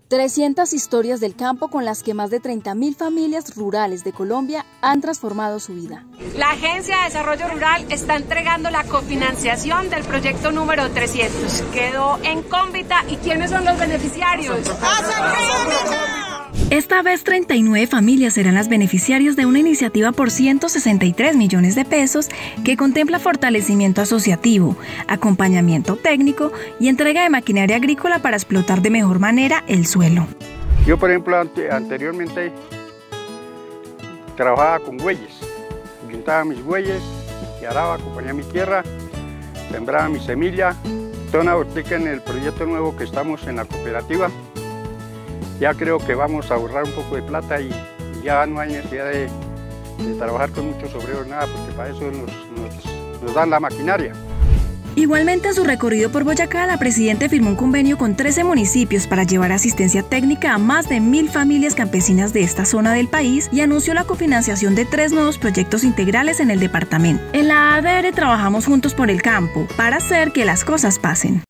300 historias del campo con las que más de 30.000 familias rurales de Colombia han transformado su vida. La Agencia de Desarrollo Rural está entregando la cofinanciación del proyecto número 300. Quedó en Cómbita. ¿Y quiénes son los beneficiarios? Esta vez 39 familias serán las beneficiarias de una iniciativa por 163 millones de pesos que contempla fortalecimiento asociativo, acompañamiento técnico y entrega de maquinaria agrícola para explotar de mejor manera el suelo. Yo, por ejemplo, anteriormente trabajaba con bueyes, juntaba mis bueyes y araba, acompañaba mi tierra, sembraba mi semilla. Toda una hortica en el proyecto nuevo que estamos en la cooperativa. Ya creo que vamos a ahorrar un poco de plata y ya no hay necesidad de trabajar con muchos obreros, nada, porque para eso nos dan la maquinaria. Igualmente, en su recorrido por Boyacá, la Presidenta firmó un convenio con 13 municipios para llevar asistencia técnica a más de 1.000 familias campesinas de esta zona del país y anunció la cofinanciación de 3 nuevos proyectos integrales en el departamento. En la ADR trabajamos juntos por el campo para hacer que las cosas pasen.